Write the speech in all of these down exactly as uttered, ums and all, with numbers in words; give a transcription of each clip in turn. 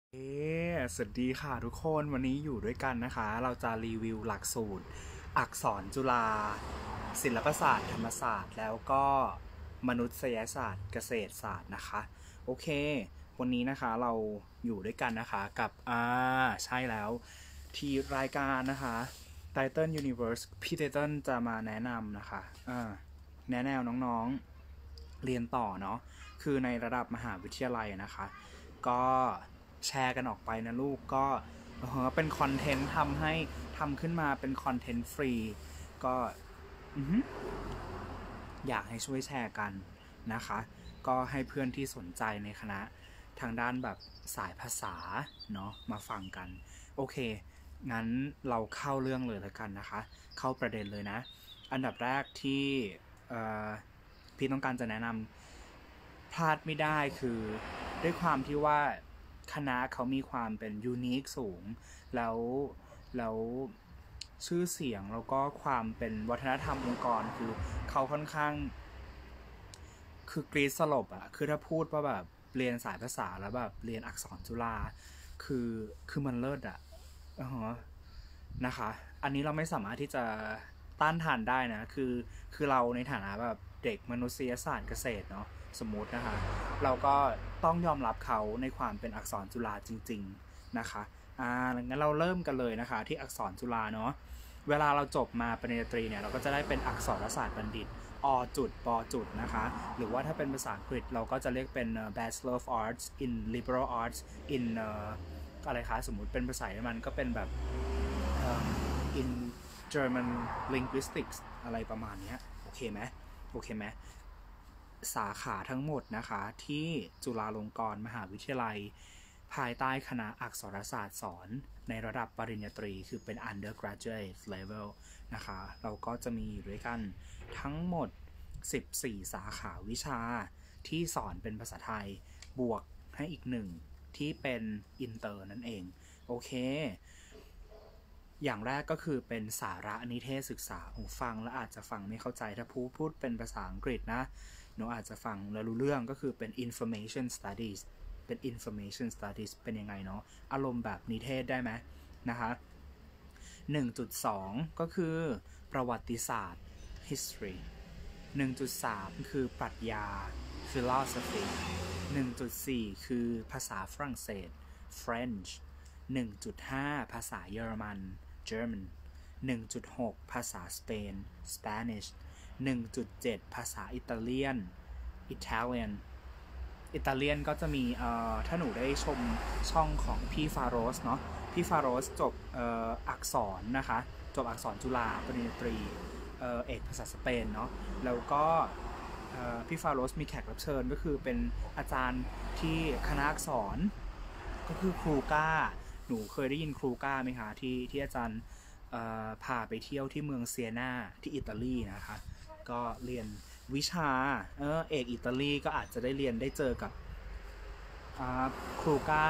เอ๊ะสวัสดีค่ะทุกคนวันนี้อยู่ด้วยกันนะคะเราจะรีวิวหลักสูตรอักษรจุฬาศิลปศาสตร์ธรรมศาสตร์แล้วก็มนุษยศาสตร์เกษตรศาสตร์นะคะโอเควันนี้นะคะเราอยู่ด้วยกันนะคะกับอ่าใช่แล้วที่รายการนะคะ Title Universe พี่ไตเติ้ลจะมาแนะนำนะคะอ่าแนะแนวน้องๆเรียนต่อเนาะคือในระดับมหาวิทยาลัยนะคะก็แชร์กันออกไปนะลูกก็เออเป็นคอนเทนต์ทำให้ทำขึ้นมาเป็นคอนเทนต์ฟรีก็อือหืออยากให้ช่วยแชร์กันนะคะก็ให้เพื่อนที่สนใจในคณะทางด้านแบบสายภาษาเนาะมาฟังกันโอเคงั้นเราเข้าเรื่องเลยแล้วกันนะคะเข้าประเด็นเลยนะอันดับแรกที่เอ่อพี่ต้องการจะแนะนำพลาดไม่ได้คือด้วยความที่ว่าคณะเขามีความเป็นยูนิคสูงแล้วแล้วชื่อเสียงแล้วก็ความเป็นวัฒนธรรมองค์กรคือเขาค่อนข้างคือกรีดสลบอะคือถ้าพูดว่าแบบเรียนสายภาษาแล้วแบบเรียนอักษรจุฬาคือคือมันเลิศอะอือฮะนะคะ อันนี้เราไม่สามารถที่จะต้านทานได้นะ คือ คือเราในฐานะแบบเด็กมนุษยศาสตร์เกษตรเนาะสมมุตินะคะ เราก็ต้องยอมรับเขาในความเป็นอักษรจุฬาจริงๆนะคะอ่างั้นเราเริ่มกันเลยนะคะที่อักษรจุฬาเนาะเวลาเราจบมาปริญญาตรีเนี่ยเราก็จะได้เป็นอักษรศาสตร์บัณฑิตอจุดปจุดนะคะหรือว่าถ้าเป็นภาษาอังกฤษเราก็จะเรียกเป็น Bachelor of Arts in Liberal Arts in อะไรคะสมมุติเป็นภาษาเยอรมันก็เป็นแบบ in German linguistics อะไรประมาณนี้โอเคไหมโอเคไหมสาขาทั้งหมดนะคะที่จุฬาลงกรณ์มหาวิทยาลัยภายใต้คณะอักษรศาสตร์สอนในระดับปริญญาตรีคือเป็น undergraduate level นะคะเราก็จะมีอยู่ด้วยกันทั้งหมดสิบสี่สาขาวิชาที่สอนเป็นภาษาไทยบวกให้อีกหนึ่งที่เป็นอินเตอร์นั่นเองโอเคอย่างแรกก็คือเป็นสาระนิเทศศึกษาผมฟังแล้วอาจจะฟังไม่เข้าใจถ้าพูดพูดเป็นภาษาอังกฤษนะหนูอาจจะฟังแล้วรู้เรื่องก็คือเป็น information studies เป็น information studies เป็นยังไงเนาะอารมณ์แบบนิเทศได้ไหมนะคะหนึ่งจุดสองก็คือประวัติศาสตร์ history หนึ่งจุดสามคือปรัชญา philosophy หนึ่งจุดสี่คือภาษาฝรั่งเศส French หนึ่งจุดห้าภาษาเยอรมัน German หนึ่งจุดหกภาษาสเปน Spanish หนึ่งจุดเจ็ดภาษาอิตาเลียน Italian อิตาเลียนก็จะมีเอ่อถ้าหนูได้ชมช่องของพี่ฟาโรสเนาะพี่ฟาโรสจบเอ่ออักษรนะคะจบอักษรจุฬาปริญญาตรีเอ่อเอกภาษาสเปนเนาะแล้วก็พี่ฟาโรสมีแขกรับเชิญก็คือเป็นอาจารย์ที่คณะอักษรก็คือครูก้าหนูเคยได้ยินครูก้าไหมคะที่ที่อาจารย์พาไปเที่ยวที่เมืองเซียนาที่อิตาลีนะคะก็เรียนวิชาเออเอกอิตาลีก็อาจจะได้เรียนได้เจอกับครูก้า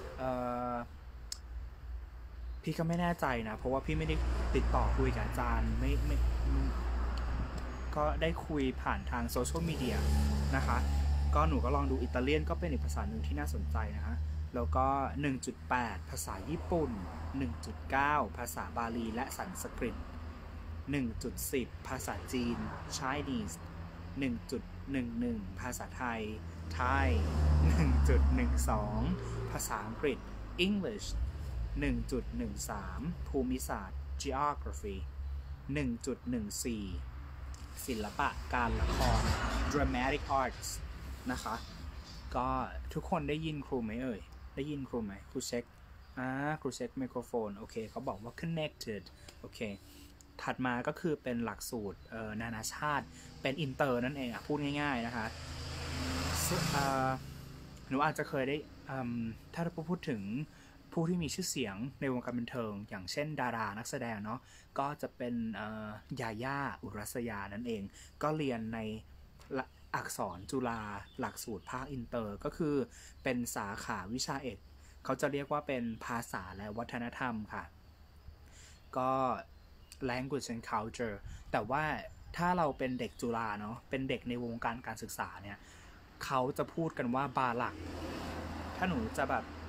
พี่ก็ไม่แน่ใจนะเพราะว่าพี่ไม่ได้ติดต่อคุยกับอาจารย์ไม่ไม่ก็ได้คุยผ่านทางโซเชียลมีเดียนะคะก็หนูก็ลองดูอิตาเลียนก็เป็นอีกภาษาหนึ่งที่น่าสนใจนะคะแล้วก็ หนึ่งจุดแปด ภาษาญี่ปุ่น หนึ่งจุดเก้า ภาษาบาลีและสันสกฤต หนึ่งจุดสิบ ภาษาจีน Chinese หนึ่งจุดหนึ่งหนึ่ง ภาษาไทย Thai หนึ่งจุดหนึ่งสอง ภาษาอังกฤษ English หนึ่งจุดหนึ่งสาม ภูมิศาสตร์ Geography หนึ่งจุดหนึ่งสี่ ศิลปะการละคร Dramatic Arts นะคะก็ทุกคนได้ยินครูไหมเอ่ยได้ยินครูไหมครูเช็คอ่าครูเช็คไมโครโฟนโอเคเขาบอกว่า connected โอเคถัดมาก็คือเป็นหลักสูตรนานาชาติเป็นอินเตอร์นั่นเองพูดง่ายๆนะคะหนูอาจจะเคยได้ถ้าเราพูดถึงผู้ที่มีชื่อเสียงในวงการบันเทิงอย่างเช่นดารานักแสดงเนาะก็จะเป็นยาย่าอุรัสยานั่นเองก็เรียนในอักษรจุฬาหลักสูตรภาคอินเตอร์ก็คือเป็นสาขาวิชาเอกเขาจะเรียกว่าเป็นภาษาและวัฒนธรรมค่ะก็ language and culture แต่ว่าถ้าเราเป็นเด็กจุฬาเนาะเป็นเด็กในวงการการศึกษาเนี่ยเขาจะพูดกันว่าบาลักถ้าหนูจะแบบ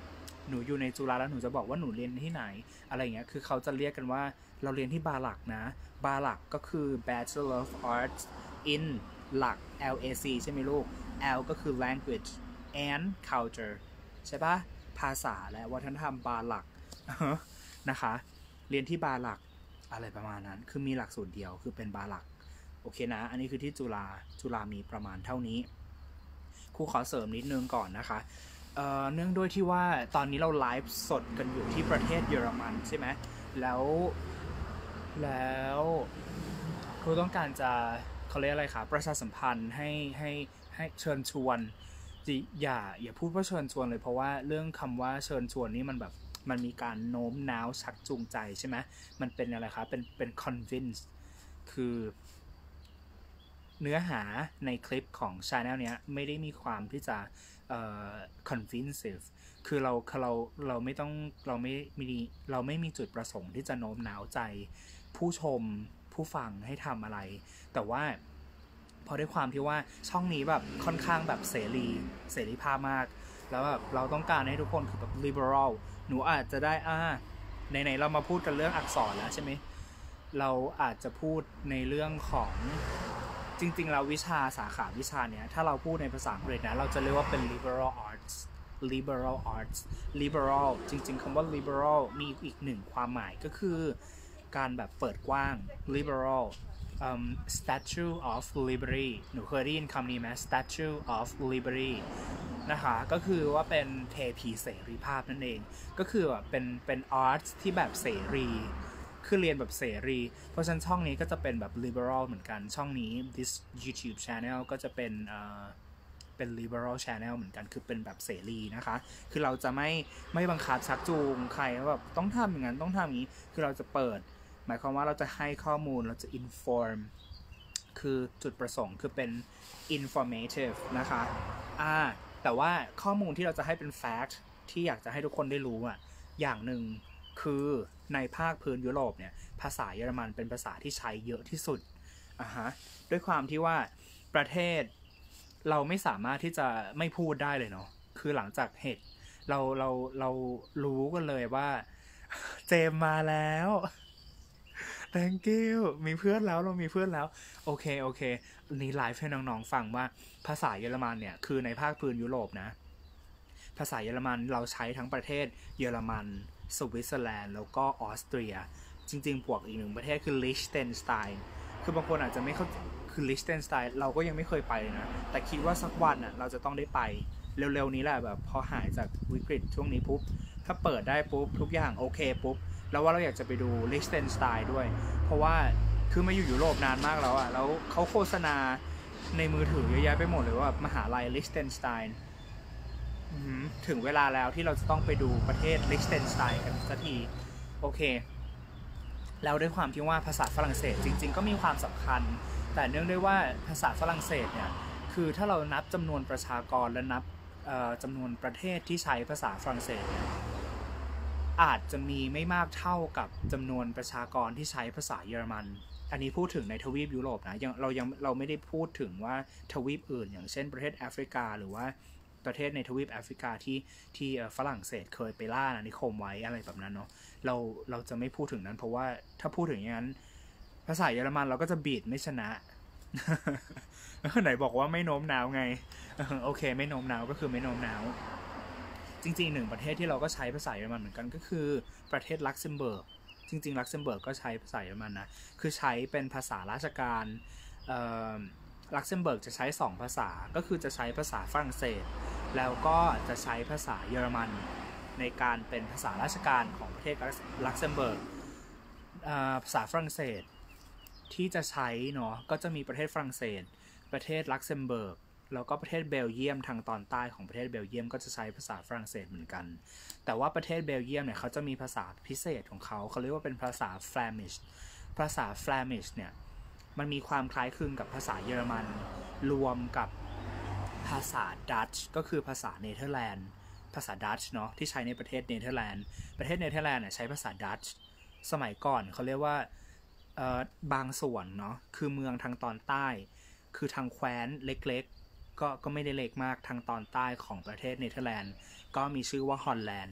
หนูอยู่ในจุฬาแล้วหนูจะบอกว่าหนูเรียนที่ไหนอะไรเงี้ยคือเขาจะเรียกกันว่าเราเรียนที่บาลักนะบาลักก็คือ Bachelor of Arts in หลัก แอล เอ ซี ใช่ไหมลูก L ก็คือ language and culture ใช่ปะภาษาและวัฒนธรรมบาลักนะคะเรียนที่บาลักอะไรประมาณนั้นคือมีหลักสูตรเดียวคือเป็นบาลักโอเคนะอันนี้คือที่จุฬาจุฬามีประมาณเท่านี้ครูขอเสริมนิดนึงก่อนนะคะ เอ่อ เนื่องด้วยที่ว่าตอนนี้เราไลฟ์สดกันอยู่ที่ประเทศเยอรมันใช่ไหมแล้วแล้วครูต้องการจะเขาเรียกอะไรคะประชาสัมพันธ์ให้ให้ให้เชิญชวนอย่าอย่าพูดว่าเชิญชวนเลยเพราะว่าเรื่องคำว่าเชิญชวนนี่มันแบบมันมีการโน้มน้าวชักจูงใจใช่ไหมมันเป็นอะไรคะเป็นเป็น convince คือเนื้อหาในคลิปของ channel เนี้ยไม่ได้มีความที่จะเอ่อ convincing คือเราเราเราไม่ต้องเราไม่มีเราไม่มีจุดประสงค์ที่จะโน้มน้าวใจผู้ชมผู้ฟังให้ทำอะไรแต่ว่าพอด้วยความที่ว่าช่องนี้แบบค่อนข้างแบบเสรีเสรีภาพมากแล้วแบบเราต้องการให้ทุกคนคือแบบ liberal หนูอาจจะได้อ่าไหนๆเรามาพูดกันเรื่องอักษรแล้วใช่ไหมเราอาจจะพูดในเรื่องของจริงๆแล้ววิชาสาขาวิชาเนี้ยถ้าเราพูดในภาษาอังกฤษนะเราจะเรียกว่าเป็น liberal arts liberal arts liberal จริงๆคำว่า liberal มีอีกหนึ่งความหมายก็คือการแบบเปิดกว้าง liberal um, statue of liberty หนูเคยได้ยินคำนี้ไหม statue of liberty นะคะก็คือว่าเป็นเทพีเสรีภาพนั่นเองก็คือแบบเป็นเป็น arts ที่แบบเสรีคือเรียนแบบเสรีเพราะฉะนั้นช่องนี้ก็จะเป็นแบบ liberal เหมือนกันช่องนี้ this YouTube channel ก็จะเป็นเอ่อเป็น liberal channel เหมือนกันคือเป็นแบบเสรีนะคะคือเราจะไม่ไม่บังคับชักจูงใครแบบต้องทำอย่างนั้นต้องทำอย่างนี้คือเราจะเปิดหมายความว่าเราจะให้ข้อมูลเราจะ inform คือจุดประสงค์คือเป็น informative นะคะอ่าแต่ว่าข้อมูลที่เราจะให้เป็น fact ที่อยากจะให้ทุกคนได้รู้อ่ะอย่างหนึ่งคือในภาคพื้นยุโรปเนี่ยภาษาเยอรมันเป็นภาษาที่ใช้เยอะที่สุดอ่ะฮะด้วยความที่ว่าประเทศเราไม่สามารถที่จะไม่พูดได้เลยเนาะคือหลังจากเหตุเราเราเรารู้กันเลยว่าเจมมาแล้ว thank you มีเพื่อนแล้วเรามีเพื่อนแล้วโอเคโอเคนี้ไลฟ์ให้น้องๆฟังว่าภาษาเยอรมันเนี่ยคือในภาคพื้นยุโรปนะภาษาเยอรมันเราใช้ทั้งประเทศเยอรมันสวิตเซอร์แลนด์แล้วก็ออสเตรียจริงๆบวกอีกหนึ่งประเทศคือลิชเทนสไตน์คือบางคนอาจจะไม่เข้าคือลิชเทนสไตน์เราก็ยังไม่เคยไปนะแต่คิดว่าสักวันอ่ะเราจะต้องได้ไปเร็วๆนี้แหละแบบพอหายจากวิกฤตช่วงนี้ปุ๊บถ้าเปิดได้ปุ๊บทุกอย่างโอเคปุ๊บแล้วว่าเราอยากจะไปดูลิชเทนสไตน์ด้วยเพราะว่าคือมาอยู่ยุโรปนานมากแล้วอ่ะแล้วเขาโฆษณาในมือถือเยอะแยะไปหมดเลยว่ามหาลัยลิชเทนสไตน์ถึงเวลาแล้วที่เราจะต้องไปดูประเทศลิชเทนสไตน์กันสักทีโอเคแล้วด้วยความที่ว่าภาษาฝรั่งเศสจริงๆก็มีความสำคัญแต่เนื่องด้วยว่าภาษาฝรั่งเศสเนี่ยคือถ้าเรานับจำนวนประชากรและนับจำนวนประเทศที่ใช้ภาษาฝรั่งเศสอาจจะมีไม่มากเท่ากับจำนวนประชากรที่ใช้ภาษาเยอรมันอันนี้พูดถึงในทวีปยุโรปนะยังเรายังเราไม่ได้พูดถึงว่าทวีปอื่นอย่างเช่นประเทศแอฟริกาหรือว่าประเทศในทวีปแอฟริกาที่ที่ฝรั่งเศสเคยไปล่าอาณานิคมไว้อะไรแบบนั้นเนาะเราเราจะไม่พูดถึงนั้นเพราะว่าถ้าพูดถึงอย่างนั้นภาษาเยอรมันเราก็จะบีดไม่ชนะ ไหนบอกว่าไม่โน้มน้าวไงโอเคไม่โน้มน้าวก็คือไม่โน้มน้าวจริงๆหนึ่งประเทศที่เราก็ใช้ภาษาเยอรมันเหมือนกันก็คือประเทศลักเซมเบิร์กจริงๆลักเซมเบิร์กก็ใช้ภาษาเยอรมันนะคือใช้เป็นภาษาราชการลักเซมเบิร์กจะใช้สองภาษาก็คือจะใช้ภาษาฝรั่งเศสแล้วก็จะใช้ภาษาเยอรมันในการเป็นภาษาราชการของประเทศลักเซมเบิร์กภาษาฝรั่งเศสที่จะใช้เนาะก็จะมีประเทศฝรั่งเศสประเทศลักเซมเบิร์กแล้วก็ประเทศเบลเยียมทางตอนใต้ของประเทศเบลเยียมก็จะใช้ภาษาฝรั่งเศสเหมือนกันแต่ว่าประเทศเบลเยียมเนี่ยเขาจะมีภาษาพิเศษของเขาเขาเรียกว่าเป็นภาษาแฟลมิชภาษาแฟลมิชเนี่ยมันมีความคล้ายคลึงกับภาษาเยอรมันรวมกับภาษาดัตช์ก็คือภาษาเนเธอร์แลนด์ภาษาดัตช์เนาะที่ใช้ในประเทศเนเธอร์แลนด์ประเทศเนเธอร์แลนด์เนี่ยใช้ภาษาดัตช์สมัยก่อนเขาเรียกว่าบางส่วนเนาะคือเมืองทางตอนใต้คือทางแคว้นเล็กๆก็ก็ไม่ได้เล็กมากทางตอนใต้ของประเทศเนเธอร์แลนด์ก็มีชื่อว่าฮอลแลนด์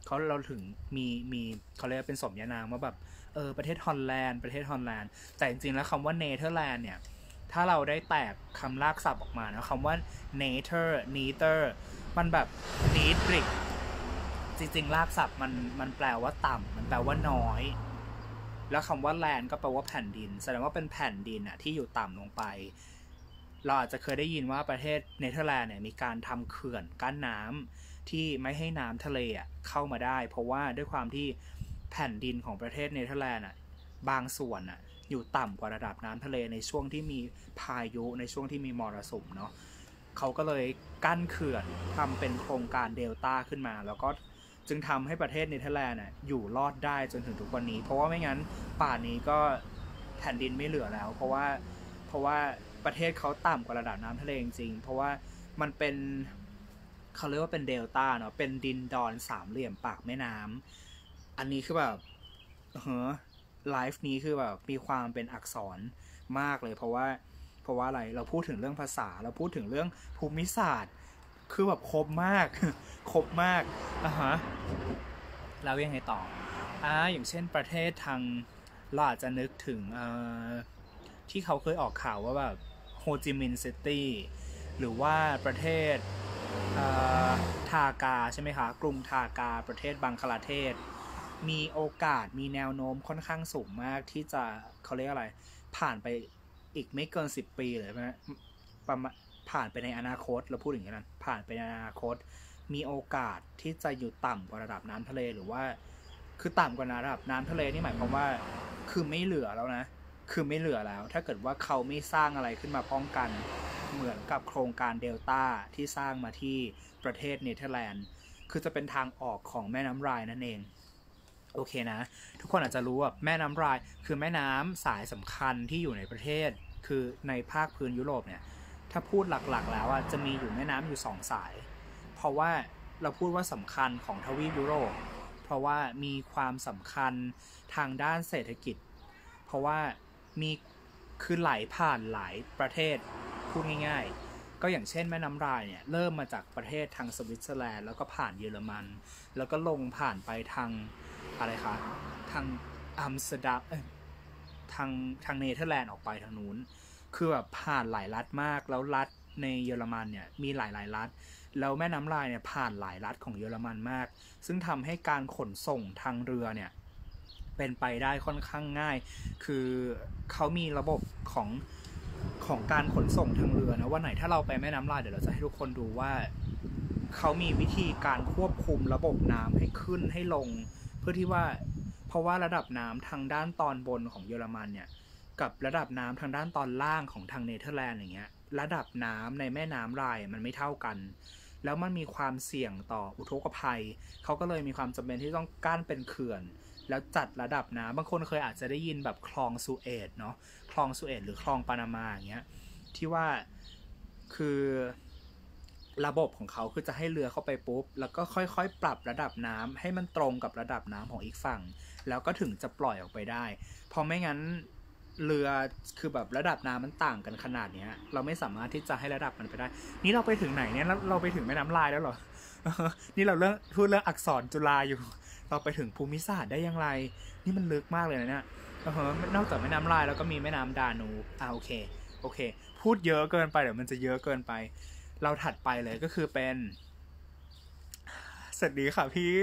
เขาเราถึงมีมีเขาเรียกเป็นสมญานามว่าแบบเออประเทศฮอลแลนด์ประเทศฮอลแลนด์แต่จริงๆแล้วคำว่าเนเธอร์แลนด์เนี่ยถ้าเราได้แตกคำลากศัพท์ออกมานะคำว่า nature neither มันแบบ niedrig จริงๆลากศัพท์มันมันแปลว่าต่ำมันแปลว่าน้อยแล้วคำว่า land ก็แปลว่าแผ่นดินแสดงว่าเป็นแผ่นดินอะที่อยู่ต่ำลงไปเราอาจจะเคยได้ยินว่าประเทศเนเธอร์แลนด์เนี่ยมีการทำเขื่อนกั้นน้ำที่ไม่ให้น้ำทะเลอะเข้ามาได้เพราะว่าด้วยความที่แผ่นดินของประเทศเนเธอร์แลนด์อะบางส่วนอะอยู่ต่ำกว่าระดับน้ำทะเลในช่วงที่มีพายุในช่วงที่มีมรสุมเนาะเขาก็เลยกั้นเขื่อนทำเป็นโครงการเดลต้าขึ้นมาแล้วก็จึงทำให้ประเทศเนเธอร์แลนด์น่ะอยู่รอดได้จนถึงทุกวันนี้เพราะว่าไม่งั้นป่านนี้ก็แผ่นดินไม่เหลือแล้วเพราะว่าเพราะว่าประเทศเขาต่ำกว่าระดับน้ำทะเลจริงๆเพราะว่ามันเป็นเขาเรียกว่าเป็นเดลต้าเนาะเป็นดินดอนสามเหลี่ยมปากแม่น้ำอันนี้คือแบบเฮ้อไลฟ์นี้คือแบบมีความเป็นอักษรมากเลยเพราะว่าเพราะว่าอะไรเราพูดถึงเรื่องภาษาเราพูดถึงเรื่องภูมิศาสตร์คือแบบครบมากครบมากอ่ะฮะแล้วยังไงต่ออ่าอย่างเช่นประเทศทางเราอาจจะนึกถึงเอ่อที่เขาเคยออกข่าวว่าแบบโฮจิมินห์ซิตี้หรือว่าประเทศทากาใช่ไหมคะกรุงทากาประเทศบังคลาเทศมีโอกาสมีแนวโน้มค่อนข้างสูงมากที่จะเขาเรียกอะไรผ่านไปอีกไม่เกินสิบปีเลยนะประมาณผ่านไปในอนาคตเราพูดอย่างนี้นะผ่านไปในอนาคตมีโอกาสที่จะอยู่ต่ำกว่าระดับน้ำทะเลหรือว่าคือต่ำกว่าระดับน้ำทะเลนี่หมายความว่าคือไม่เหลือแล้วนะคือไม่เหลือแล้วถ้าเกิดว่าเขาไม่สร้างอะไรขึ้นมาป้องกันเหมือนกับโครงการเดลต้าที่สร้างมาที่ประเทศเนเธอร์แลนด์คือจะเป็นทางออกของแม่น้ำไรน์นั่นเองโอเคนะทุกคนอาจจะรู้ว่าแม่น้ำไรน์คือแม่น้ำสายสำคัญที่อยู่ในประเทศคือในภาคพื้นยุโรปเนี่ยถ้าพูดหลักๆแล้วอ่ะจะมีอยู่แม่น้ำอยู่สองสายเพราะว่าเราพูดว่าสำคัญของทวีปยุโรปเพราะว่ามีความสำคัญทางด้านเศรษฐกิจเพราะว่ามีคือไหลผ่านหลายประเทศพูดง่ายๆก็อย่างเช่นแม่น้ำไรน์เนี่ยเริ่มมาจากประเทศทางสวิตเซอร์แลนด์แล้วก็ผ่านเยอรมันแล้วก็ลงผ่านไปทางอะไรคะทางอัมสเตอร์ดัมทางทางเนเธอร์แลนด์ออกไปทางนู้นคือแบบผ่านหลายรัฐมากแล้วรัฐในเยอรมันเนี่ยมีหลายหลายรัฐแล้วแม่น้ำไรน์เนี่ยผ่านหลายรัฐของเยอรมันมากซึ่งทำให้การขนส่งทางเรือเนี่ยเป็นไปได้ค่อนข้างง่ายคือเขามีระบบของของการขนส่งทางเรือนะว่าไหนถ้าเราไปแม่น้ำไรน์เดี๋ยวเราจะให้ทุกคนดูว่าเขามีวิธีการควบคุมระบบน้ำให้ขึ้นให้ลงเพื่อที่ว่าเพราะว่าระดับน้ำทางด้านตอนบนของเยอรมันเนี่ยกับระดับน้ำทางด้านตอนล่างของทางเนเธอร์แลนด์อย่างเงี้ยระดับน้ำในแม่น้ำไรน์มันไม่เท่ากันแล้วมันมีความเสี่ยงต่ออุทกภัยเขาก็เลยมีความจำเป็นที่ต้องกั้นเป็นเขื่อนแล้วจัดระดับน้ำบางคนเคยอาจจะได้ยินแบบคลองสุเอตเนาะคลองสุเอตหรือคลองปานามาอย่างเงี้ยที่ว่าคือระบบของเขาคือจะให้เรือเข้าไปปุ๊บแล้วก็ค่อยๆปรับระดับน้ำให้มันตรงกับระดับน้ำของอีกฝั่งแล้วก็ถึงจะปล่อยออกไปได้เพราะไม่งั้นเรือคือแบบระดับน้ำมันต่างกันขนาดนี้เราไม่สามารถที่จะให้ระดับมันไปได้นี่เราไปถึงไหนเนี่ยเราไปถึงแม่น้ำลายแล้วเหรอ นี่เราเรื่องพูดเรื่องอักษรจุฬาอยู่เราไปถึงภูมิศาสตร์ได้อย่างไรนี่มันลึกมากเลยนะเนี่ยนอกจากแม่น้ำลายแล้วก็มีแม่น้ำดานูบอ่าโอเคโอเคพูดเยอะเกินไปเดี๋ยวมันจะเยอะเกินไปเราถัดไปเลยก็คือเป็นสวัสดีค่ะพี่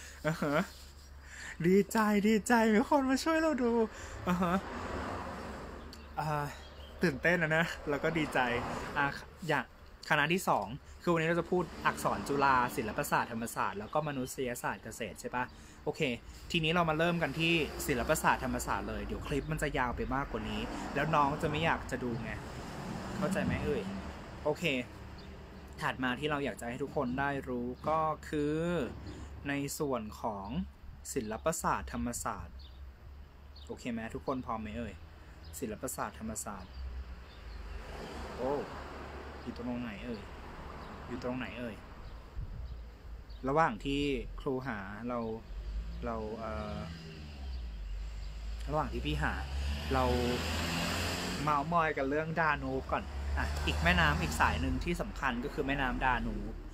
ดีใจดีใจมีคนมาช่วยเราดูอ่าฮะอ่าตื่นเต้นนะนะแล้วก็ดีใจอ่าอย่างคณะที่สองคือวันนี้เราจะพูดอักษรจุฬาศิลปศาสตร์ธรรมศาสตร์แล้วก็มนุษยศาสตร์เกษตรใช่ปะโอเคทีนี้เรามาเริ่มกันที่ศิลปศาสตร์ธรรมศาสตร์เลยเดี๋ยวคลิปมันจะยาวไปมากกว่านี้แล้วน้องจะไม่อยากจะดูไงเข้าใจไหมเอ่ยโอเคถัดมาที่เราอยากจะให้ทุกคนได้รู้ก็คือในส่วนของศิลปศาสตร์ธรรมศาสตร์โอเคไหมทุกคนพร้อมไหมเอ่ยศิลปศาสตร์ธรรมศาสตร์โอ้อยู่ตรงไหนเอ่ยอยู่ตรงไหนเอ่ยระหว่างที่ครูหาเราเราเอ่อระหว่างที่พี่หาเราเมาส์มอยกันเรื่องดานูบก่อนอ่ะอีกแม่น้ำอีกสายหนึ่งที่สำคัญก็คือแม่น้ำดานูบ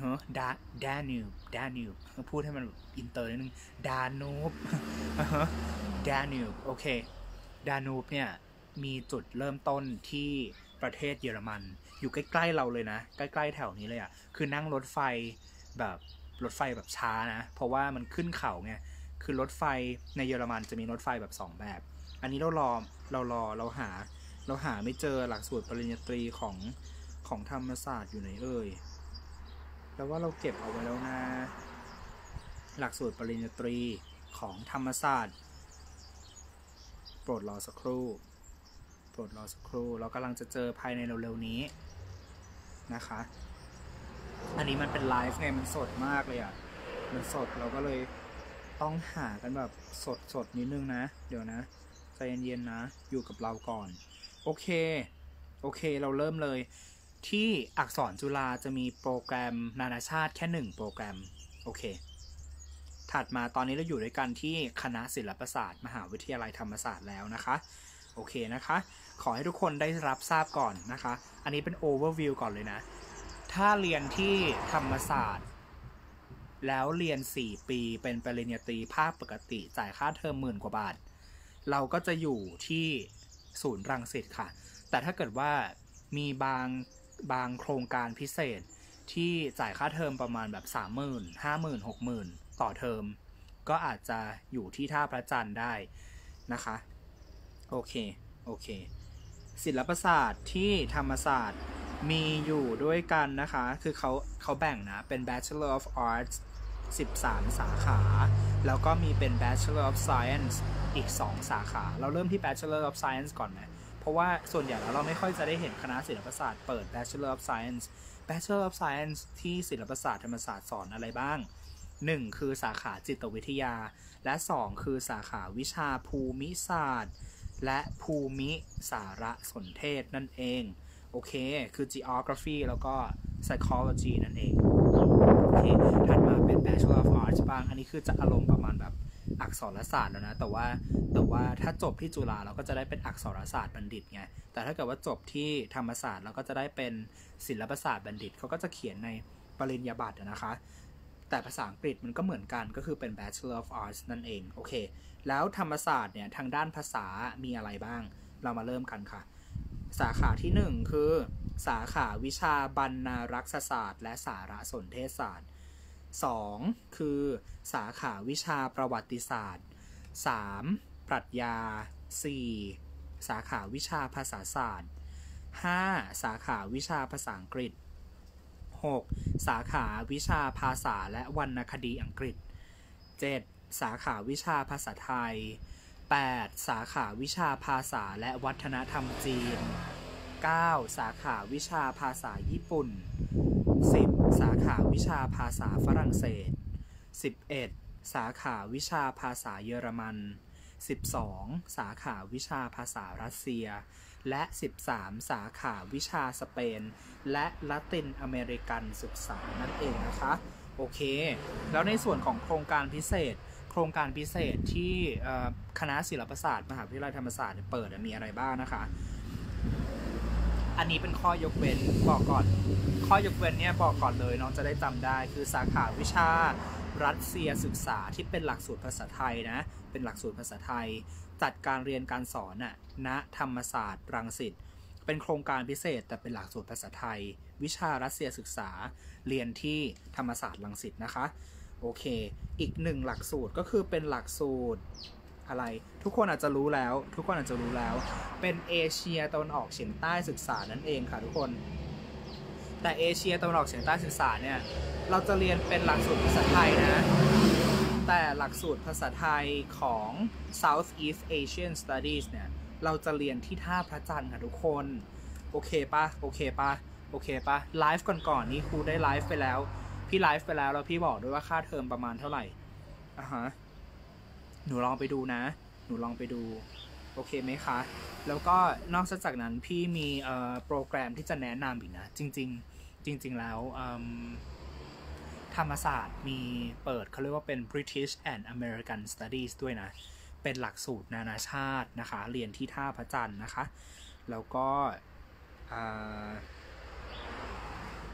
เฮ้ดาดานูบดานูบพูดให้มันอินเตอร์นิดนึงดานูบดานูบโอเคดานูบเนี่ยมีจุดเริ่มต้นที่ประเทศเยอรมันอยู่ใกล้ๆเราเลยนะใกล้ๆแถวนี้เลยอ่ะคือนั่งรถไฟแบบรถไฟแบบช้านะเพราะว่ามันขึ้นเขาไงคือรถไฟในเยอรมันจะมีรถไฟแบบสองแบบอันนี้เรารอเรารอเราหาเราหาไม่เจอหลักสูตรปริญญาตรีของของธรรมศาสตร์อยู่ไหนเอ่ยแล้วว่าเราเก็บเอาไว้แล้วนะหลักสูตรปริญญาตรีของธรรมศาสตร์โปรดรอสักครู่โปรดรอสักครู่เรากำลังจะเจอภายในเร็วๆนี้นะคะอันนี้มันเป็นไลฟ์ไงมันสดมากเลยอ่ะมันสดเราก็เลยต้องหากันแบบสดสดนิดนึงนะเดี๋ยวนะใจเย็นๆนะอยู่กับเราก่อนโอเคโอเคเราเริ่มเลยที่อักษรจุฬาจะมีโปรแกรมนานาชาติแค่หนึ่งโปรแกรมโอเคถัดมาตอนนี้เราอยู่ด้วยกันที่คณะศิลปศาสตร์มหาวิทยาลัยธรรมศาสตร์แล้วนะคะโอเคนะคะขอให้ทุกคนได้รับทราบก่อนนะคะอันนี้เป็น overview ก่อนเลยนะถ้าเรียนที่ธรรมศาสตร์แล้วเรียนสี่ปีเป็นปริญญาตรีภาคปกติจ่ายค่าเทอมหมื่นกว่าบาทเราก็จะอยู่ที่ศูนย์รังสิตค่ะแต่ถ้าเกิดว่ามีบางบางโครงการพิเศษที่จ่ายค่าเทอมประมาณแบบ สามหมื่น ห้าหมื่น หกหมื่น ต่อเทอมก็อาจจะอยู่ที่ท่าพระจันทร์ได้นะคะโอเคโอเคศิลปศาสตร์ที่ธรรมศาสตร์มีอยู่ด้วยกันนะคะคือเขาเขาแบ่งนะเป็น Bachelor of Arts สิบสามสาขาแล้วก็มีเป็น Bachelor of Science อีกสองสาขาเราเริ่มที่ Bachelor of Science ก่อนนะเพราะว่าส่วนใหญ่แล้วเราไม่ค่อยจะได้เห็นคณะศิลปศาสตร์เปิด Bachelor of Science Bachelor of Science ที่ศิลปศาสตร์ธรรมศาสตร์สอนอะไรบ้างหนึ่งคือสาขาจิตวิทยาและสองคือสาขาวิชาภูมิศาสตร์และภูมิสารสนเทศนั่นเองโอเคคือ geography แล้วก็ psychology นั่นเองโอเคถัดมาเป็น Bachelor of Arts บ้างอันนี้คือจะอารมณ์ประมาณแบบอักษรศาสตร์แล้วนะแต่ว่าแต่ว่าถ้าจบที่จุฬาเราก็จะได้เป็นอักษรศาสตร์บัณฑิตไงแต่ถ้าเกิดว่าจบที่ธรรมศาสตร์เราก็จะได้เป็นศิลปศาสตร์บัณฑิตเขาก็จะเขียนในปริญญาบัตรนะคะแต่ภาษาอังกฤษมันก็เหมือนกันก็คือเป็น Bachelor of Arts นั่นเองโอเคแล้วธรรมศาสตร์เนี่ยทางด้านภาษามีอะไรบ้างเรามาเริ่มกันค่ะสาขาที่หนึ่งคือสาขาวิชาบรรณารักษศาสตร์และสารสนเทศศาสตร์สองคือสาขาวิชาประวัติศาสตร์สามปรัชญาสี่สาขาวิชาภาษาศาสตร์ห้าสาขาวิชาภาษาอังกฤษหกสาขาวิชาภาษาและวรรณคดีอังกฤษเจ็ดสาขาวิชาภาษาไทยแปดสาขาวิชาภาษาและวัฒนธรรมจีนเก้าสาขาวิชาภาษาญี่ปุ่นสิบสาขาวิชาภาษาฝรั่งเศสสิบเอ็ดสาขาวิชาภาษาเยอรมันสิบสองสาขาวิชาภาษารัสเซียและสิบสามสาขาวิชาสเปนและละตินอเมริกันศึกษานั่นเองนะคะโอเคแล้วในส่วนของโครงการพิเศษโครงการพิเศษที่คณะศิลปศาสตร์มหาวิทยาลัยธรรมศาสตร์เปิดมีอะไรบ้างนะคะอันนี้เป็นข้อยกเว้นบอกก่อนข้อยกเว้นเนี่ยบอกก่อนเลยน้องจะได้จำได้คือสาขาวิชารัสเซียศึกษาที่เป็นหลักสูตรภาษาไทยนะเป็นหลักสูตรภาษาไทยจัดการเรียนการสอนน่ะณธรรมศาสตร์รังสิตเป็นโครงการพิเศษแต่เป็นหลักสูตรภาษาไทยวิชารัสเซียศึกษาเรียนที่ธรรมศาสตร์รังสิตนะคะโอเคอีกหนึ่งหลักสูตรก็คือเป็นหลักสูตรอะไรทุกคนอาจจะรู้แล้วทุกคนอาจจะรู้แล้วเป็นเอเชียตะวันออกเฉียงใต้ศึกษานั่นเองค่ะทุกคนแต่เอเชียตะวันออกเฉียงใต้ศึกษาเนี่ยเราจะเรียนเป็นหลักสูตรภาษาไทยนะแต่หลักสูตรภาษาไทยของ Southeast Asian Studies เนี่ยเราจะเรียนที่ท่าพระจันทร์ค่ะทุกคนโอเคปะโอเคปะโอเคปะไลฟ์ก่อนๆนี่ครูได้ไลฟ์ไปแล้วพี่ไลฟ์ไปแล้วแล้วพี่บอกด้วยว่าค่าเทอมประมาณเท่าไหร่อ่ะฮะหนูลองไปดูนะหนูลองไปดูโอเคไหมคะแล้วก็นอกจากนั้นพี่มีเอ่อโปรแกรมที่จะแนะนำอีกนะจริงๆจริงๆแล้วธรรมศาสตร์มีเปิดเขาเรียกว่าเป็น British and American Studies ด้วยนะเป็นหลักสูตรนานาชาตินะคะเรียนที่ท่าพระจันทร์นะคะแล้วก็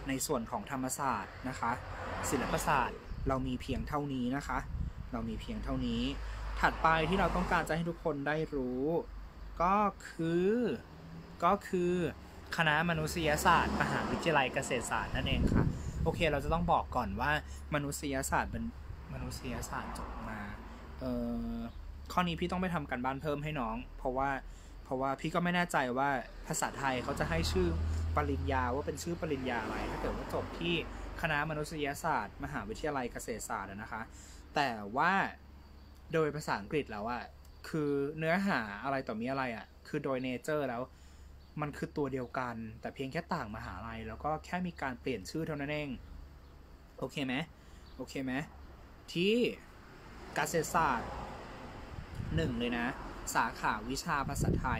ในส่วนของธรรมศาสตร์นะคะศิลปศาสตร์เรามีเพียงเท่านี้นะคะเรามีเพียงเท่านี้ถัดไปที่เราต้องการจะให้ทุกคนได้รู้ก็คือก็คือคณะมนุษยศาสตร์มหาวิทยาลัยเกษตรศาสตร์นั่นเองค่ะโอเคเราจะต้องบอกก่อนว่ามนุษยศาสตร์เป็นมนุษยศาสตร์จบมาเอ่อข้อนี้พี่ต้องไปทำการบ้านเพิ่มให้น้องเพราะว่าเพราะว่าพี่ก็ไม่แน่ใจว่าภาษาไทยเขาจะให้ชื่อปริญญาว่าเป็นชื่อปริญญาอะไรถ้าเกิดว่าจบที่คณะมนุษยศาสตร์มหาวิทยาลัยเกษตรศาสตร์นะคะแต่ว่าโดยภาษาอังกฤษแล้วอะคือเนื้อหาอะไรต่อมีอะไรอะคือโดยเนเจอร์แล้วมันคือตัวเดียวกันแต่เพียงแค่ต่างมหาลัยแล้วก็แค่มีการเปลี่ยนชื่อเท่านั้นเองโอเคไหมโอเคไหมที่เกษตรศาสตร์หนึ่งเลยนะสาขาวิชาภาษาไทย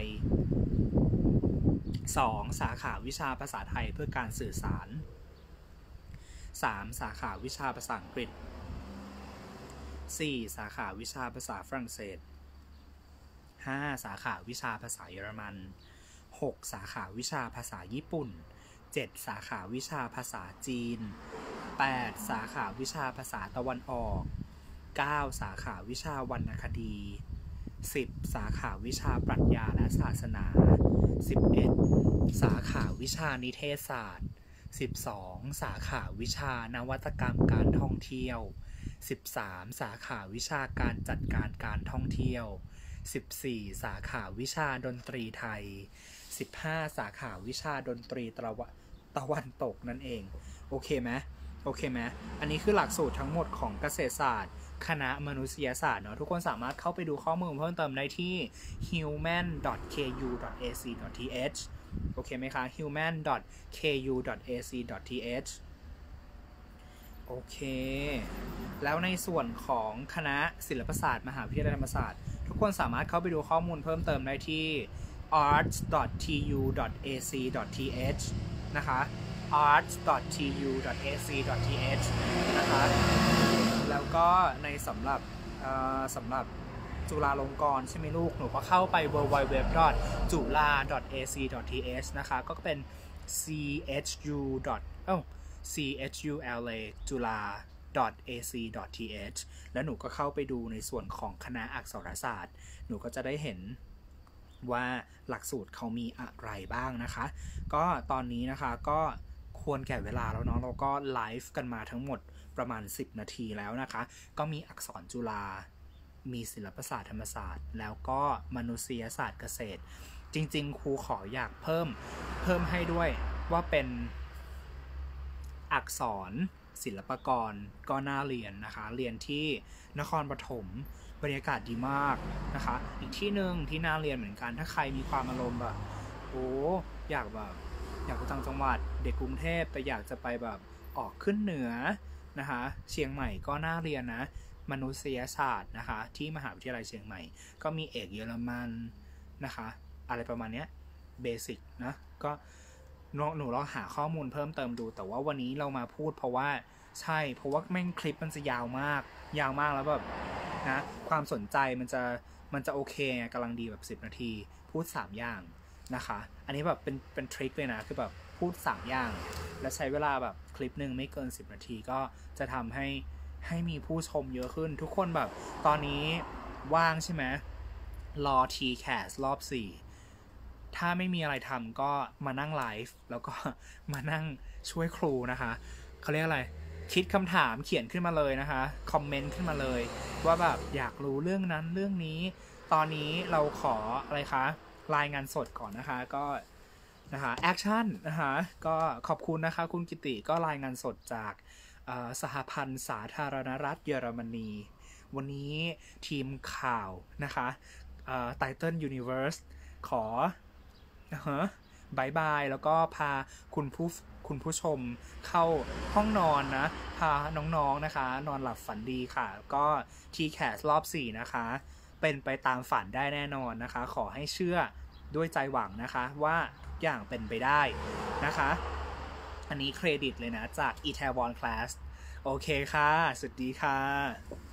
สองสาขาวิชาภาษาไทยเพื่อการสื่อสารสามสาขาวิชาภาษาอังกฤษสี่สาขาวิชาภาษาฝรั่งเศสห้าสาขาวิชาภาษาเยอรมันหกสาขาวิชาภาษาญี่ปุ่นเจ็ดสาขาวิชาภาษาจีนแปดสาขาวิชาภาษาตะวันออกเก้าสาขาวิชาวรรณคดีสิบสาขาวิชาปรัชญาและศาสนาสิบเอ็ดสาขาวิชานิเทศศาสตร์สิบสองสาขาวิชานวัตกรรมการท่องเที่ยวสิบสามสาขาวิชาการจัดการการท่องเที่ยวสิบสี่สาขาวิชาดนตรีไทยสิบห้าสาขาวิชาดนตรีตะวันตะวันตกนั่นเองโอเคไหมโอเคไหมอันนี้คือหลักสูตรทั้งหมดของเกษตรศาสตร์คณะมนุษยศาสตร์เนาะทุกคนสามารถเข้าไปดูข้อมูลเพิ่มเติมได้ที่ human dot k u dot a c dot t h โอเคไหมคะ human dot k u dot a c dot t h โอเคแล้วในส่วนของคณะศิลปศาสตร์มหาวิทยาลัยธรรมศาสตร์ทุกคนสามารถเข้าไปดูข้อมูลเพิ่มเติมได้ที่ arts dot t u dot a c dot t h นะคะ arts dot t u dot a c dot t h นะคะแล้วก็ในสำหรับสำหรับจุฬาลงกรณ์ใช่ไหมลูกหนูก็เข้าไป ดับเบิลยู ดับเบิลยู ดับเบิลยู ดอท จุฬา ดอท เอ ซี ดอท ที เอช นะคะก็เป็น c h u เอ้า c h u l a จุฬา ดอท เอ ซี ดอท ที เอช แล้วหนูก็เข้าไปดูในส่วนของคณะอักษรศาสตร์หนูก็จะได้เห็นว่าหลักสูตรเขามีอะไรบ้างนะคะก็ตอนนี้นะคะก็ควรแก่เวลาแล้วเนาะเราก็ไลฟ์กันมาทั้งหมดประมาณสิบนาทีแล้วนะคะก็มีอักษรจุฬามีศิลปศาสตร์ธรรมศาสตร์แล้วก็มนุษยศาสตร์เกษตรจริงๆครูขออยากเพิ่มเพิ่มให้ด้วยว่าเป็นอักษรศิลปากรก็น่าเรียนนะคะเรียนที่นครปฐมบรรยากาศดีมากนะคะอีกที่หนึ่งที่น่าเรียนเหมือนกันถ้าใครมีความอารมณ์แบบโอ้อยากแบบอยากไปต่างจังหวัดเด็กกรุงเทพแต่อยากจะไปแบบออกขึ้นเหนือนะคะเชียงใหม่ก็น่าเรียนนะมนุษยศาสตร์นะคะที่มหาวิทยาลัยเชียงใหม่ก็มีเอกเยอรมันนะคะอะไรประมาณนี้เบสิกนะก็หนูลองหาข้อมูลเพิ่มเติมดูแต่ว่าวันนี้เรามาพูดเพราะว่าใช่เพราะว่าแม่งคลิปมันจะยาวมากยาวมากแล้วแบบนะความสนใจมันจะมันจะโอเคกำลังดีแบบสิบนาทีพูดสามอย่างนะคะอันนี้แบบเป็นเป็นทริคเลยนะคือแบบพูดสามอย่างและใช้เวลาแบบคลิปหนึ่งไม่เกินสิบนาทีก็จะทำให้ให้มีผู้ชมเยอะขึ้นทุกคนแบบตอนนี้ว่างใช่ไหมรอ ที แคส รอบสี่ถ้าไม่มีอะไรทำก็มานั่งไลฟ์แล้วก็มานั่งช่วยครูนะคะเขาเรียกอะไรคิดคำถามเขียนขึ้นมาเลยนะคะคอมเมนต์ขึ้นมาเลยว่าแบบอยากรู้เรื่องนั้นเรื่องนี้ตอนนี้เราขออะไรคะรายงานสดก่อนนะคะก็นะคะแอคชั่นนะคะก็ขอบคุณนะคะคุณกิติก็รายงานสดจากสหพันธ์สาธารณรัฐเยอรมนีวันนี้ทีมข่าวนะคะไตเติ้ลยูนิเวิร์สขอนะฮะบายบายแล้วก็พาคุณผู้คุณผู้ชมเข้าห้องนอนนะพาน้องๆนะคะนอนหลับฝันดีค่ะก็ ที แคส รอบสี่นะคะเป็นไปตามฝันได้แน่นอนนะคะขอให้เชื่อด้วยใจหวังนะคะว่าทุกอย่างเป็นไปได้นะคะอันนี้เครดิตเลยนะจาก Itaewon Class โอเคค่ะสวัสดีค่ะ